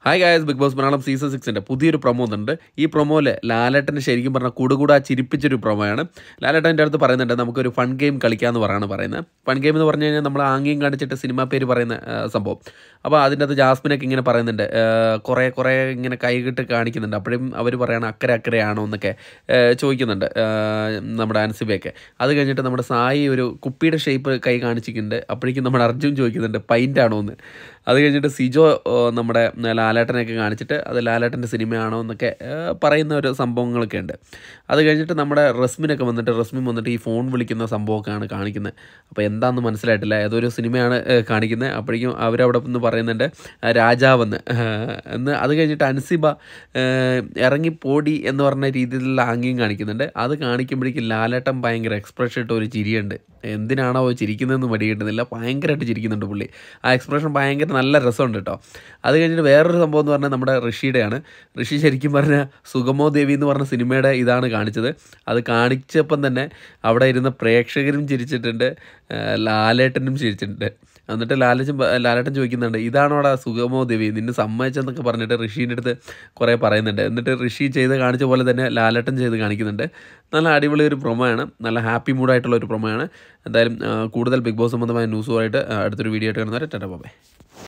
Hi guys, Bigg Boss Malayalam season 6 പുതിയൊരു promo ഉണ്ട്. ഈ പ്രൊമോയിൽ ലാലേട്ടന് ശരിക്കും പറഞ്ഞാൽ കൂടുകൂടാ ചിരിപ്പിച്ചൊരു പ്രൊമോയാണ്. ലാലേട്ടൻ്റെ അടുത്ത് പറയുന്നുണ്ട് നമുക്കൊരു ഫൺ ഗെയിം കളിക്കാമെന്ന് പറയുന്നത്. ഫൺ ഗെയിം എന്ന് പറഞ്ഞു കഴിഞ്ഞാൽ നമ്മൾ ആംഗ്യം കാണിച്ചിട്ട് സിനിമാ പേര് പറയുന്ന സംഭവം. അപ്പോൾ അതിൻ്റെ അകത്ത് ജാസ്മിനൊക്കെ ഇങ്ങനെ പറയുന്നുണ്ട്, കുറേ ഇങ്ങനെ കൈകിട്ട് കാണിക്കുന്നുണ്ട്. അപ്പോഴും അവർ പറയണം അക്കരെ എന്നൊക്കെ ചോദിക്കുന്നുണ്ട് നമ്മുടെ അൻസിബയൊക്കെ. അത് കഴിഞ്ഞിട്ട് നമ്മുടെ സായി ഒരു കുപ്പിയുടെ ഷേപ്പ് കൈ കാണിച്ചിട്ടുണ്ട്. അപ്പോഴേക്കും നമ്മുടെ അർജുൻ ചോദിക്കുന്നുണ്ട് പൈൻ്റാണോ എന്ന്. അത് കഴിഞ്ഞിട്ട് സിജോ നമ്മുടെ ലാലേട്ടനെയൊക്കെ കാണിച്ചിട്ട് അത് ലാലേട്ടൻ്റെ സിനിമയാണോ എന്നൊക്കെ പറയുന്ന ഒരു സംഭവങ്ങളൊക്കെ ഉണ്ട്. അത് കഴിഞ്ഞിട്ട് നമ്മുടെ റസ്മിൻ വന്നിട്ട് ഈ ഫോൺ വിളിക്കുന്ന സംഭവമൊക്കെയാണ് കാണിക്കുന്നത്. അപ്പോൾ എന്താണെന്ന് മനസ്സിലായിട്ടില്ല, ഏതൊരു സിനിമയാണ് കാണിക്കുന്നത്. അപ്പോഴേക്കും അവരവിടെ നിന്ന് പറയുന്നുണ്ട് രാജാവെന്ന് എന്ന്. അത് കഴിഞ്ഞിട്ട് അൻസിബ ഇറങ്ങിപ്പോടി എന്ന് പറഞ്ഞ രീതിയിലുള്ള ആംഗ്യം കാണിക്കുന്നുണ്ട്. അത് കാണിക്കുമ്പോഴേക്കും ലാലേട്ടൻ ഭയങ്കര എക്സ്പ്രഷൻ ഇട്ട് ഒരു ചിരിയുണ്ട്. എന്തിനാണോ ചിരിക്കുന്നതെന്ന് മടി കിട്ടുന്നില്ല, ഭയങ്കരമായിട്ട് ചിരിക്കുന്നുണ്ട് പുള്ളി. ആ എക്സ്പ്രഷൻ ഭയങ്കര നല്ല രസമുണ്ട് കേട്ടോ. അത് കഴിഞ്ഞിട്ട് വേറൊരു സംഭവം എന്ന് പറഞ്ഞാൽ നമ്മുടെ ഋഷിയുടെയാണ്. ഋഷി ശരിക്കും പറഞ്ഞാൽ സുഗമോ ദേവി എന്ന് പറഞ്ഞ സിനിമയുടെ ഇതാണ് കാണിച്ചത്. അത് കാണിച്ചപ്പം തന്നെ അവിടെ ഇരുന്ന പ്രേക്ഷകരും ചിരിച്ചിട്ടുണ്ട്, ലാലേട്ടനും ചിരിച്ചിട്ടുണ്ട്. എന്നിട്ട് ലാലേട്ടൻ ചോദിക്കുന്നുണ്ട് ഇതാണോടാ സുഗമോ ദേവി, നിന്നെ സമ്മതിച്ചെന്നൊക്കെ പറഞ്ഞിട്ട് ഋഷീൻ്റെ അടുത്ത് കുറേ പറയുന്നുണ്ട്. എന്നിട്ട് ഋഷി ചെയ്ത് കാണിച്ച പോലെ തന്നെ ലാലേട്ടൻ ചെയ്ത് കാണിക്കുന്നുണ്ട്. നല്ല അടിപൊളി ഒരു പ്രൊമോയാണ്, നല്ല ഹാപ്പി മൂഡായിട്ടുള്ള ഒരു പ്രൊമോയാണ്. എന്തായാലും കൂടുതൽ ബിഗ് ബോസ് സംബന്ധമായ ന്യൂസുമായിട്ട് അടുത്തൊരു വീഡിയോ ആയിട്ട് കാണുന്നവരെ ടാറ്റാ ബൈ.